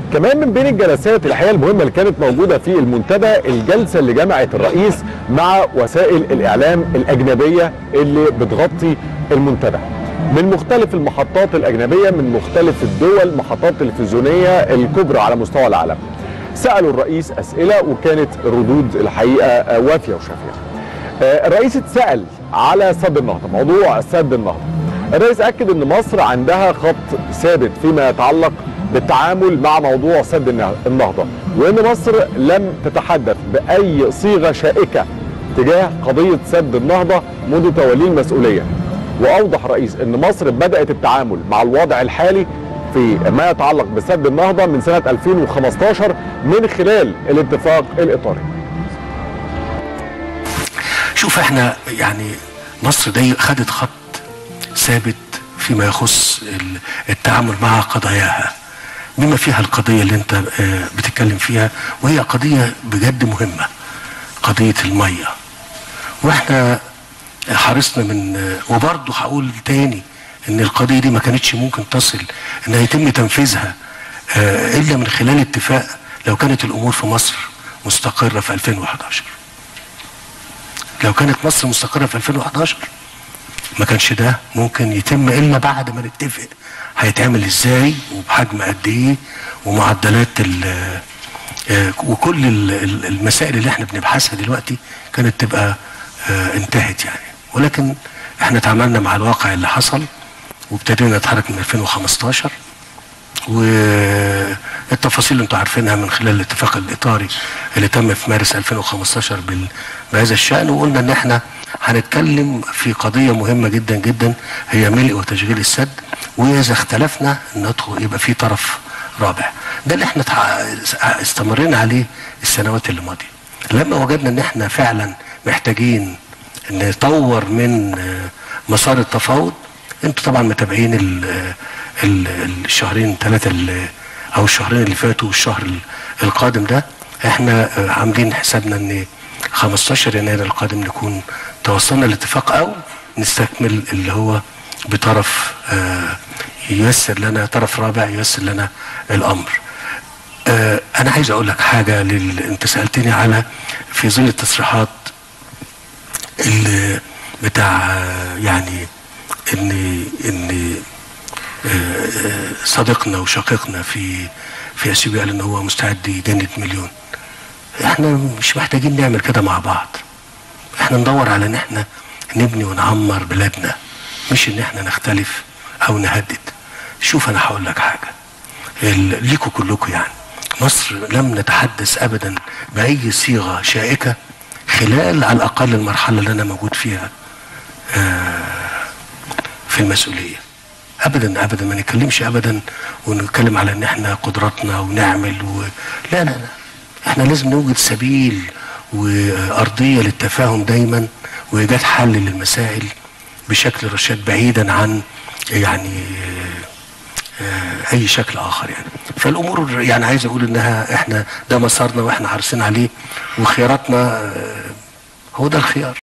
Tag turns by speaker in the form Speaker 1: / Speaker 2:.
Speaker 1: كمان من بين الجلسات الحقيقه المهمه اللي كانت موجوده في المنتدى الجلسه اللي جمعت الرئيس مع وسائل الاعلام الاجنبيه اللي بتغطي المنتدى من مختلف المحطات الاجنبيه، من مختلف الدول، محطات تلفزيونيه الكبرى على مستوى العالم. سالوا الرئيس اسئله وكانت ردود الحقيقه وافيه وشافيه. الرئيس اتسال على سد النهضه، موضوع سد النهضه. الرئيس اكد ان مصر عندها خط ثابت فيما يتعلق بالتعامل مع موضوع سد النهضه، وان مصر لم تتحدث باي صيغه شائكه تجاه قضيه سد النهضه منذ توليه المسؤوليه. واوضح الرئيس ان مصر بدات التعامل مع الوضع الحالي في ما يتعلق بسد النهضه من سنه 2015 من خلال الاتفاق الاطاري.
Speaker 2: شوف احنا يعني مصر دي خدت خط ثابت فيما يخص التعامل مع قضاياها، بما فيها القضيه اللي انت بتتكلم فيها، وهي قضيه بجد مهمه، قضيه الميه. واحنا حرصنا من، وبرضه هقول تاني ان القضيه دي ما كانتش ممكن تصل انها يتم تنفيذها الا من خلال اتفاق لو كانت الامور في مصر مستقره في 2011. لو كانت مصر مستقره في 2011 ما كانش ده ممكن يتم الا بعد ما نتفق هيتعمل ازاي وبحجم قد ايه ومعدلات وكل المسائل اللي احنا بنبحثها دلوقتي كانت تبقى انتهت يعني. ولكن احنا تعاملنا مع الواقع اللي حصل وابتدينا نتحرك من 2015، والتفاصيل اللي انتوا عارفينها من خلال الاتفاق الاطاري اللي تم في مارس 2015 بهذا الشأن. وقلنا ان احنا هنتكلم في قضية مهمة جدا جدا هي ملء وتشغيل السد، واذا اختلفنا ندخل يبقى في طرف رابع. ده اللي احنا استمرينا عليه السنوات اللي ماضية، لما وجدنا ان احنا فعلا محتاجين نطور من مسار التفاوض. انتوا طبعا متابعين الشهرين ثلاثة او الشهرين اللي فاتوا والشهر القادم ده، احنا عاملين حسابنا ان 15 يناير القادم نكون توصلنا لاتفاق او نستكمل اللي هو بطرف ييسر لنا، طرف رابع ييسر لنا الامر. انا عايز اقول لك حاجه انت سالتني على في ظل التصريحات اللي بتاع يعني ان صديقنا وشقيقنا في اثيوبيا قال ان هو مستعد يجند مليون. احنا مش محتاجين نعمل كده مع بعض، احنا ندور على ان احنا نبني ونعمر بلادنا، مش ان احنا نختلف او نهدد. شوف انا هقول لك حاجه ليكوا كلكوا، يعني مصر لم نتحدث ابدا باي صيغه شائكه خلال على الاقل المرحله اللي انا موجود فيها في المسؤوليه. ابدا ابدا ما نتكلمش ابدا ونتكلم على ان احنا قدراتنا ونعمل لا لا لا، احنا لازم نوجد سبيل وارضيه للتفاهم دايما وايجاد حل للمسائل بشكل رشاد بعيدا عن يعني اي شكل اخر يعني. فالامور يعني عايز اقول انها احنا ده مسارنا واحنا حريصين عليه، وخياراتنا هو ده الخيار.